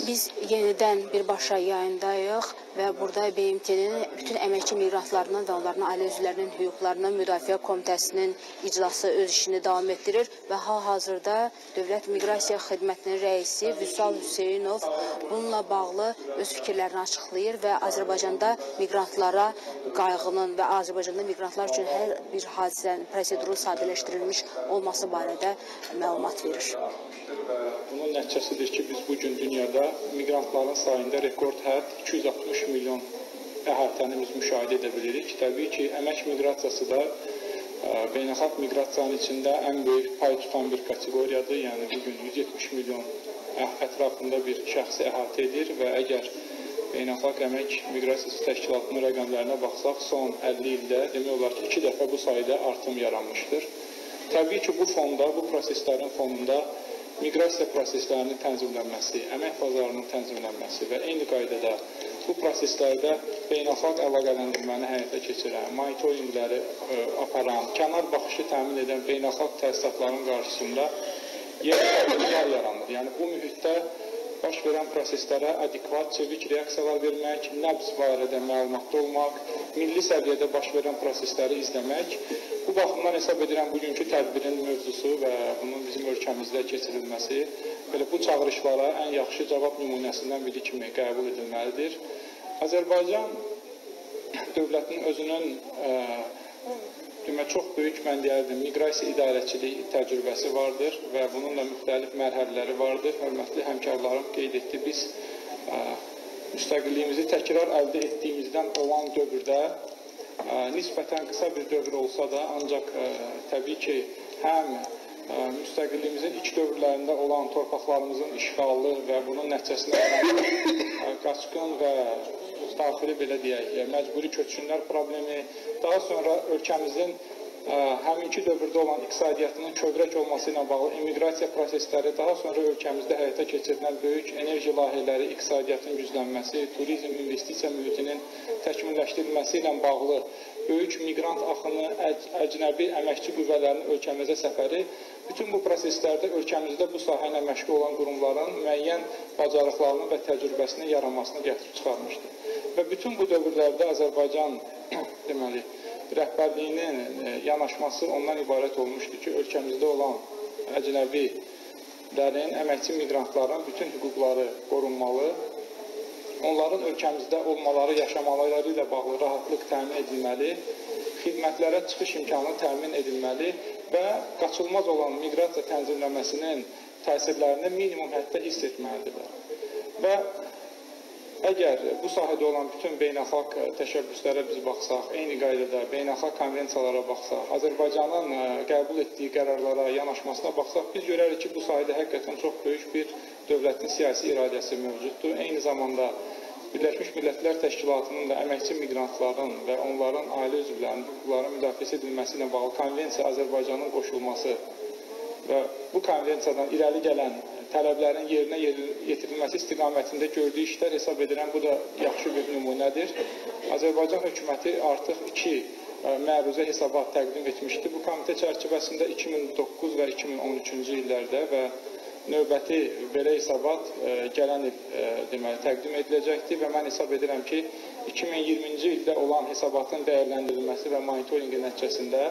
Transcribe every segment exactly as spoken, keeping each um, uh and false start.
Biz yenidən birbaşa yayındayıq və burada B M T-nin bütün əməkçi miqrantlarının və onların ailə üzvlərinin hüquqlarının müdafiə komitəsinin iclası öz işini davam etdirir və hal-hazırda Dövlət Miqrasiya Xidmətinin rəisi Vüsal Hüseynov bununla bağlı öz fikirlərini açıqlayır və Azərbaycanda miqrantlara qayğının və Azərbaycanda miqrantlar üçün hər bir hadisənin prosedurun sadələşdirilmiş olması barədə məlumat verir. Bunun nəticəsidir ki, biz bugün dünyada miqrantların sayında rekord hədd iki yüz altmış milyon əhatəni biz müşahidə edə bilirik. Təbii ki, əmək miqrasiyası da beynəlxalq miqrasiyanın içində ən böyük pay tutan bir kateqoriyadır. Yəni, bugün yüz yetmiş milyon ətrafında bir şəxsi əhatə edir və əgər beynəlxalq əmək miqrasiyası təşkilatının rəqəmlərinə baxsaq, son əlli ildə demək olar ki, iki dəfə bu sayda artım yaranmışdır. Təbii ki, bu fonda, bu proseslərin fonunda miqrasiya proseslərinin tənzimlənməsi, əmək bazarının tənzimlənməsi və eyni qaydada bu proseslərdə beynəlxalq əlaqələndirməni həyata keçirən, monitorinqləri aparan, kənar baxışı təmin edən beynəlxalq təsisatların qarşısında yer yaranır. Yəni, bu mühitdə baş verən proseslərə adekvat, çevik reaksiyalar vermək, nəbz barədə məlumatda olmaq, milli səviyyədə baş verən prosesləri izləmək. Bu baxımdan hesab edirəm bugünkü tədbirin mövzusu və bunun bizim ölkəmizdə keçirilməsi belə bu çağırışlara ən yaxşı cavab nümunəsindən biri kimi qəbul edilməlidir. Azərbaycan dövlətinin özünün demək, çox böyük, mən deyərdim, miqrasiya idarəçilik təcrübəsi vardır və bunun da müxtəlif mərhələləri vardır. Hörmətli həmkarlarım qeyd etdi, biz müstəqilliyimizi təkrar əldə etdiyimizdən olan dövrdə nisbətən qısa bir dövr olsa da, ancaq təbii ki, həm müstəqilliyimizin ilk dövrlərində olan torpaqlarımızın işğalı və bunun nəticəsində qaçqın və daxili, belə deyək, məcburi köçkünlər problemi, daha sonra ölkəmizin həminki dövrdə olan iqtisadiyyatının kövrək olması ilə bağlı immiqrasiya prosesləri, daha sonra ölkəmizdə həyata keçirilən böyük enerji layihələri, iqtisadiyyatın güclənməsi, turizm, investisiya mühitinin təkmilləşdirilməsi ilə bağlı böyük miqrant axını, əcnəbi əməkçi qüvvələrinin ölkəmizə səfəri, bütün bu proseslərdə ölkəmizdə bu sahə ilə məşğul olan qurumların müəyyən bacarıqlarının və təcrübəsinin yaranmasını gətirib çıxarmışdır. Və bütün bu dövrlərdə Azərbaycan deməli, rəhbərliyinin yanaşması ondan ibarət olmuşdur ki, ölkəmizdə olan əcnəbilərin, əməkçi miqrantların bütün hüquqları qorunmalı, onların ölkəmizdə olmaları, yaşamaları ilə bağlı rahatlıq təmin edilməli, xidmətlərə çıxış imkanı təmin edilməli və qaçılmaz olan miqrasiya tənzimləməsinin təsirlərini minimum həddə hiss etməlidirlər. Və əgər bu sahədə olan bütün beynəlxalq təşəbbüslərə biz baxsaq, eyni qaydada beynəlxalq konvensiyalara baxsaq, Azərbaycanın qəbul etdiyi qərarlara, yanaşmasına baxsaq, biz görərik ki, bu sahədə həqiqətən çox böyük bir dövlətin siyasi iradəsi mövcuddur. Eyni zamanda Birləşmiş Millətlər Təşkilatının da əməkçi miqrantların və onların ailə üzvlərinin hüquqlarının müdafiəsi edilməsi ilə bağlı konvensiya Azərbaycanın qoşulması və bu konvensiyadan irəli gələn tələblərin yerinə yetirilməsi istiqamətində gördüyü işlər hesab edirəm, bu da yaxşı bir nümunədir. Azərbaycan hökuməti artıq iki məruzə hesabat təqdim etmişdi. Bu komitə çərçivəsində iki min doqquz və iki min on üçüncü illərdə və növbəti belə hesabat gələn il deməli, təqdim ediləcəkdir və mən hesab edirəm ki, iki min iyirminci ildə olan hesabatın dəyərləndirilməsi və monitorinqi nəticəsində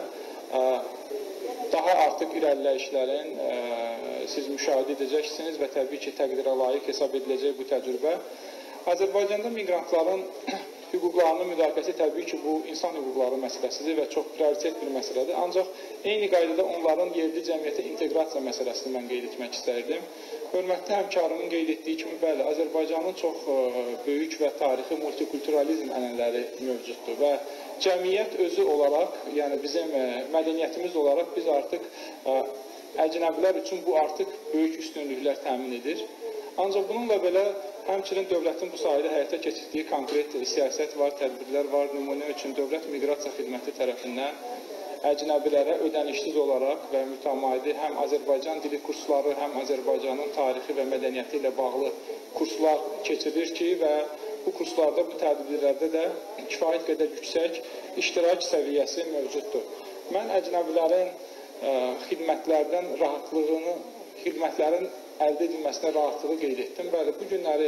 daha artıq irəliləyişlərin siz müşahidə edəcəksiniz və təbii ki, təqdirə layiq hesab ediləcək bu təcrübə. Azərbaycanda miqrantların hüquqlarının müdafiəsi təbii ki, bu insan hüquqları məsələsidir və çox prioritet bir məsələdir. Ancaq eyni qaydada onların yerli cəmiyyətə inteqrasiya məsələsini mən qeyd etmək istərdim. Hörmətli həmkarımın qeyd etdiyi kimi, bəli, Azərbaycanın çox böyük və tarixi multikulturalizm ənənələri mövcuddur və cəmiyyət özü olaraq, yəni bizim mədəniyyətimiz olaraq biz artıq əcnəbilər üçün bu artıq böyük üstünlüklər təmin edir. Ancaq bununla belə həmçinin dövlətin bu sahədə həyata keçirdiyi konkret siyasət var, tədbirlər var. Nümunə üçün Dövlət Miqrasiya Xidməti tərəfindən əcnəbilərə ödənişsiz olaraq və mütəmadi həm Azərbaycan dili kursları, həm Azərbaycanın tarixi və mədəniyyəti ilə bağlı kurslar keçirilir ki, və bu kurslarda, bu tədbirlərdə də kifayət qədər yüksək iştirak səviyyəsi mövcuddur. Mən əcnəbilərin xidmətlərdən rahatlığını, xidmətlərin əldə edilməsinə rahatlığı qeyd etdim. Bəli, bu günləri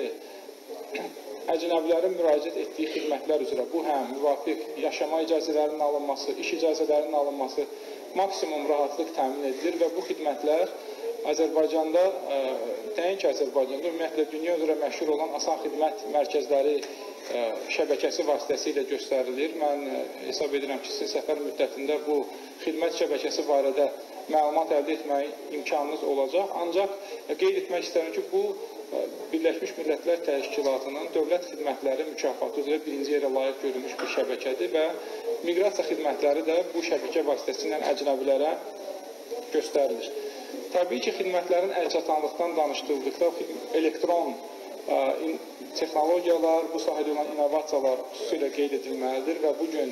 əcnəbilərin müraciət etdiyi xidmətlər üzrə bu həm müvafiq yaşama icazələrinin alınması, iş icazələrinin alınması maksimum rahatlıq təmin edilir və bu xidmətlər Azərbaycanda, nəinki Azərbaycanda, ümumiyyətlə dünya üzrə məşhur olan asan xidmət mərkəzləri şəbəkəsi vasitəsilə göstərilir. Mən hesab edirəm ki, sizin səfər müddətində bu xidmət şəbəkəsi barədə məlumat əldə etmək imkanınız olacaq. Ancaq qeyd etmək istərəm ki, bu Birləşmiş Millətlər Təşkilatının dövlət xidmətləri mükafatı üzrə birinci yerə layiq görülmüş bir şəbəkədir və miqrasiya xidmətləri də bu şəbəkə vasitəsilə əcnəbilərə göstərilir. Təbii ki, xidmətlərin əlçatanlıqdan danışdırıldıqda elektron texnologiyalar, bu sahədə olan innovasiyalar xüsusilə qeyd edilməlidir və bugün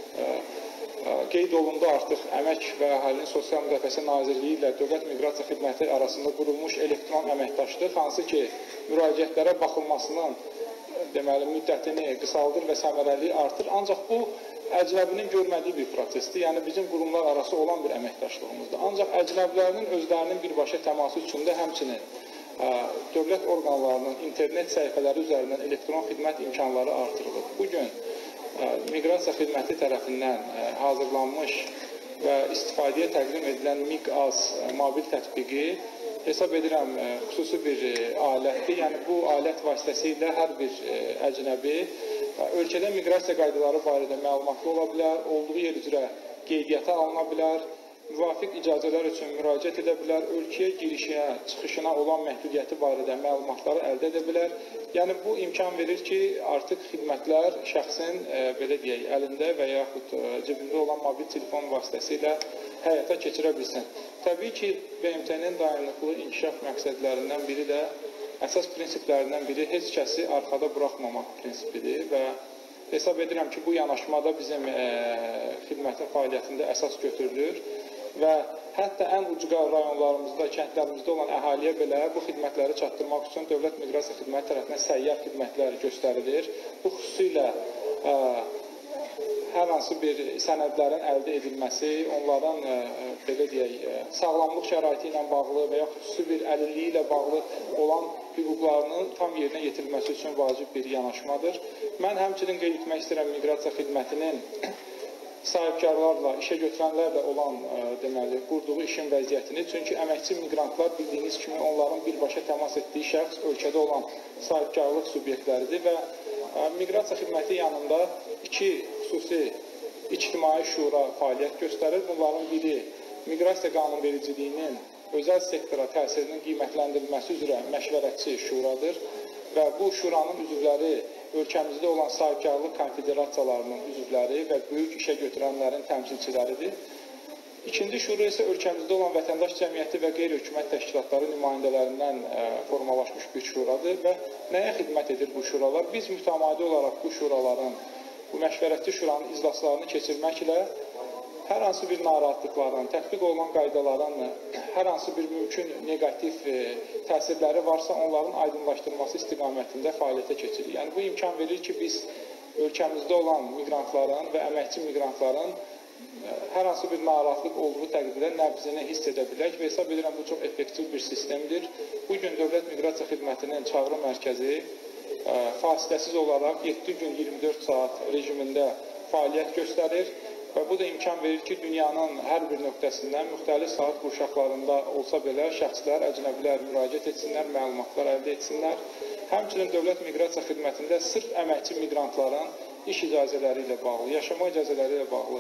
qeyd olundu artıq Əmək və Əhalinin Sosial Müdafiəsi Nazirliyi ilə Dövlət Miqrasiya Xidməti arasında qurulmuş elektron əməkdaşlıq, hansı ki, müraciətlərə baxılmasının deməli, müddətini qısaldır və səmərəliyi artır. Ancaq bu, əcnəbinin görmədiyi bir prosesdir, yəni bizim qurumlar arası olan bir əməkdaşlığımızdır. Ancaq əcnəbilərinin özlərinin birbaşa təması üçün də həmçinin dövlət orqanlarının internet səhifələri üzərindən elektron xidmət imkanları artırılır. Bugün Miqrasiya Xidməti tərəfindən hazırlanmış və istifadəyə təqdim edilən MİQ-AZ mobil tətbiqi hesab edirəm xüsusi bir alətdir. Yəni bu alət vasitəsilə hər bir əcnəbi ölkədə miqrasiya qaydaları barədə məlumatlı ola bilər, olduğu yer üzrə qeydiyyata alına bilər, müvafiq icazələr üçün müraciət edə bilər, ölkəyə girişinə, çıxışına olan məhdudiyyəti barədə məlumatları əldə edə bilər. Yəni bu imkan verir ki, artıq xidmətlər şəxsin, belə deyək, əlində və yaxud cibində olan mobil telefon vasitəsilə həyata keçirə bilsin. Təbii ki, B M T-nin dayanıqlı inkişaf məqsədlərindən biri də, əsas prinsiplərindən biri heç kəsi arxada buraxmamaq prinsipidir və hesab edirəm ki, bu yanaşmada bizim xidmətin fəaliyyətində əsas götürülür və hətta ən ucqar rayonlarımızda, kəndlərimizdə olan əhaliyə belə bu xidmətləri çatdırmaq üçün Dövlət Miqrasiya Xidməti tərəfindən səyyar xidmətlər göstərilir. Bu xüsusilə hər hansı bir sənədlərin əldə edilməsi, onların belə deyək, sağlamlıq şəraiti ilə bağlı və ya xüsusi bir əlilliyi ilə bağlı olan hüquqlarının tam yerinə yetirilməsi üçün vacib bir yanaşmadır. Mən həmçinin qeyd etmək istəyirəm Miqrasiya Xidmətinin sahibkarlarla, işə götürənlərlə olan deməli, qurduğu işin vəziyyətini. Çünki əməkçi miqrantlar bildiyiniz kimi onların birbaşa təmas etdiyi şəxs ölkədə olan sahibkarlıq subyektləridir və Miqrasiya Xidməti yanında iki xüsusi ictimai şura fəaliyyət göstərir. Bunların biri miqrasiya qanunvericiliyinin özəl sektora təsirinin qiymətləndirilməsi üzrə məşvərətçi şuradır və bu şuranın üzvləri ölkəmizdə olan sahibkarlıq konfederasiyalarının üzvləri və böyük işə götürənlərin təmsilçiləridir. İkinci şura isə ölkəmizdə olan vətəndaş cəmiyyəti və qeyri-hökumət təşkilatları nümayəndələrindən formalaşmış bir şuradır və nəyə xidmət edir bu şuralar? Biz mütəmadi olaraq bu şuraların, bu məşvərətçi şuranın iclaslarını keçirməklə hər hansı bir narahatlıqların, tətbiq olunan qaydaların hər hansı bir mümkün negativ təsirləri varsa, onların aydınlaşdırılması istiqamətində fəaliyyətə keçirir. Yəni, bu imkan verir ki, biz ölkəmizdə olan miqrantların və əməkçi miqrantların hər hansı bir narahatlıq olduğu təqdirdə nəbzini hiss edə bilək və hesab edirəm, bu çox effektiv bir sistemdir. Bugün Dövlət Miqrasiya Xidmətinin çağrı mərkəzi fasiləsiz olaraq yeddi gün iyirmi dörd saat rejimində fəaliyyət göstərir. Və bu da imkan verir ki, dünyanın hər bir nöqtəsindən müxtəlif saat qurşaqlarında olsa belə şəxslər, əcnəbilər müraciət etsinlər, məlumatlar əldə etsinlər. Həmçinin Dövlət Miqrasiya Xidmətində sırf əməkçi miqrantların iş icazələri ilə bağlı, yaşama icazələri ilə bağlı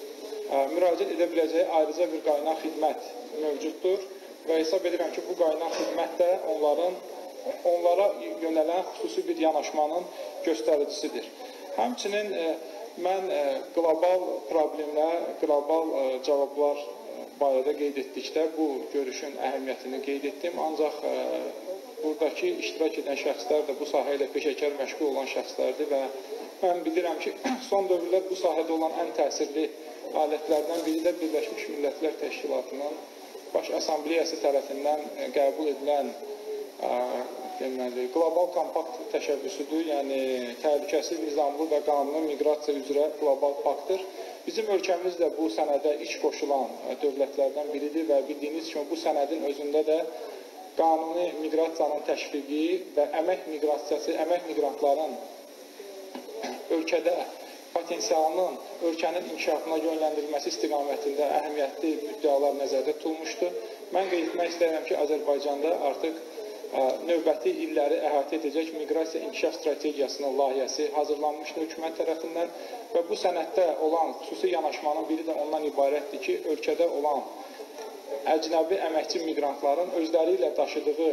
müraciət edə biləcəyi ayrıca bir qaynaq xidmət mövcuddur və hesab edirəm ki, bu qaynaq xidmət də onların, onlara yönələn xüsusi bir yanaşmanın göstəricisidir. Həmçinin mən qlobal problemlər, qlobal cavablar barədə qeyd etdikdə bu görüşün əhəmiyyətini qeyd etdim. Ancaq buradakı iştirak edən şəxslər də bu sahə ilə peşəkar məşğul olan şəxslərdir və mən bilirəm ki, son dövrlər bu sahədə olan ən təsirli alətlərdən biri də Birləşmiş Millətlər Təşkilatının Baş Assambleyası tərəfindən qəbul edilən deməli, qlobal kompakt təşəbbüsüdür, yəni təhlükəsiz, nizamlı və qanuni miqrasiya üzrə qlobal paktdır. Bizim ölkəmiz də bu sənədə iç qoşulan dövlətlərdən biridir və bildiyiniz kimi bu sənədin özündə də qanuni miqrasiyanın təşviqi və əmək miqrasiyası, əmək miqrantların ölkədə potensialının ölkənin inkişafına yönləndirilməsi istiqamətində əhəmiyyətli müddəalar nəzərdə tutulmuşdur. Mən qeyd etmək istəyirəm ki, Azərbaycanda artıq növbəti illəri əhatə edəcək miqrasiya inkişaf strategiyasının layihəsi hazırlanmışdır hökumət tərəfindən və bu sənəddə olan xüsusi yanaşmanın biri də ondan ibarətdir ki, ölkədə olan əcnəbi əməkçi miqrantların özləri ilə daşıdığı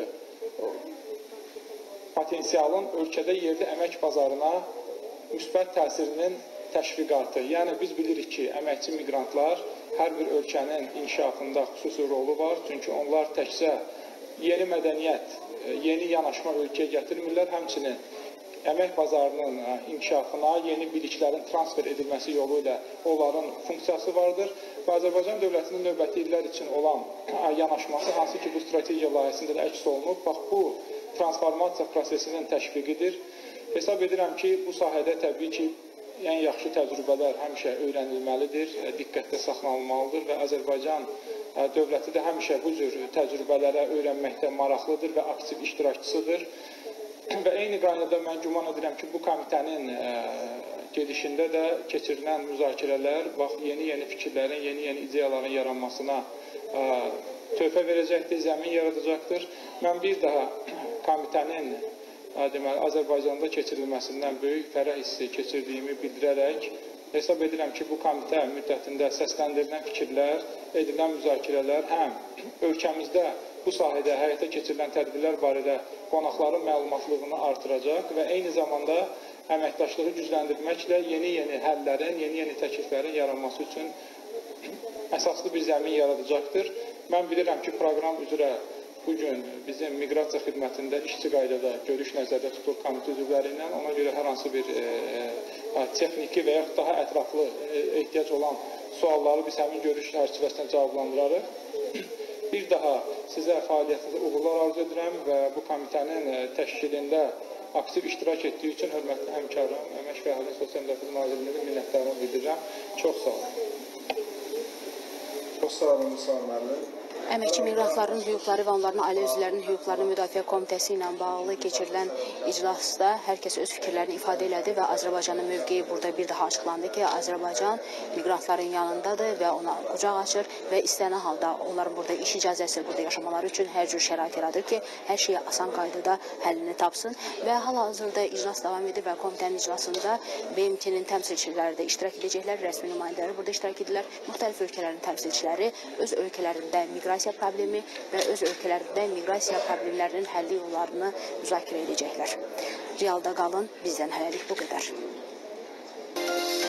potensialın ölkədə yerli əmək bazarına müsbət təsirinin təşviqatı. Yəni, biz bilirik ki, əməkçi miqrantlar hər bir ölkənin inkişafında xüsusi rolu var. Çünki onlar təkcə yeni mədəniyyət, yeni yanaşma ölkəyə gətirmirlər, həmçinin əmək bazarının inkişafına yeni biliklərin transfer edilməsi yolu ilə onların funksiyası vardır və Azərbaycan dövlətinin növbəti illər üçün olan yanaşması, hansı ki, bu strategiya layihəsində də əks olunub, bax, bu transformasiya prosesinin təşviqidir. Hesab edirəm ki, bu sahədə təbii ki, ən yaxşı təcrübələr həmişə öyrənilməlidir, diqqətdə saxlanılmalıdır və Azərbaycan dövləti də həmişə bu cür təcrübələrə öyrənməkdə maraqlıdır və aktiv iştirakçısıdır. Və eyni qaynada mən güman edirəm ki, bu komitənin gedişində də keçirilən müzakirələr bax, yeni-yeni fikirlərin, yeni-yeni ideyaların yaranmasına töhfə verəcəkdir, zəmin yaradacaqdır. Mən bir daha komitənin deməli, Azərbaycanda keçirilməsindən böyük fərəh hissi keçirdiyimi bildirərək hesab edirəm ki, bu komitə müddətində səsləndirilən fikirlər, edilən müzakirələr həm ölkəmizdə bu sahədə həyata keçirilən tədbirlər barədə qonaqların məlumatlığını artıracaq və eyni zamanda əməkdaşlığı gücləndirməklə yeni-yeni həllərin, yeni-yeni təkliflərin yaranması üçün əsaslı bir zəmin yaradacaqdır. Mən bilirəm ki, proqram üzrə bugün bizim miqrasiya xidmətində işçi qaydada görüş nəzərdə tutulur komitə üzvləri ilə. Ona görə hər hansı bir texniki və yaxud daha ətraflı ehtiyac olan sualları biz həmin görüş çərçivəsində cavablandırarıq. Bir daha sizə fəaliyyətinizə uğurlar arzu edirəm və bu komitənin təşkilində aktiv iştirak etdiyi üçün hörmətli həmkarım, Əmək və Əhalinin Sosial Müdafiə Nazirliyinin minnətdarlığımı bildirirəm. Çox sağ olun. Çox sağ olun, Musa müəllim. Əməkçi miqrantların hüquqları və onların ailə üzvlərinin hüquqlarını müdafiə komitəsi ilə bağlı keçirilən iclasda hər kəs öz fikirlərini ifadə elədi və Azərbaycanın mövqeyi burada bir daha açıqlandı ki, Azərbaycan miqrantların yanındadır və ona qucaq açır və istənilən halda onların burada iş icazəsi, burada yaşamaları üçün hər cür şərait yaradır ki, hər şey asan qaydada həllini tapsın və hal-hazırda iclas davam edir və komitənin iclasında B M T-nin təmsilçiləri də iştirak edəcəklər, rəsmi nümayəndələri burada iştirak edirlər, müxtəlif ölkələrin təmsilçiləri öz ölkələrində miqrasiya problemi və öz ölkələrində miqrasiya problemlərinin həlli yollarını müzakirə edəcəklər. Realda qalın, bizdən hələlik bu qədər.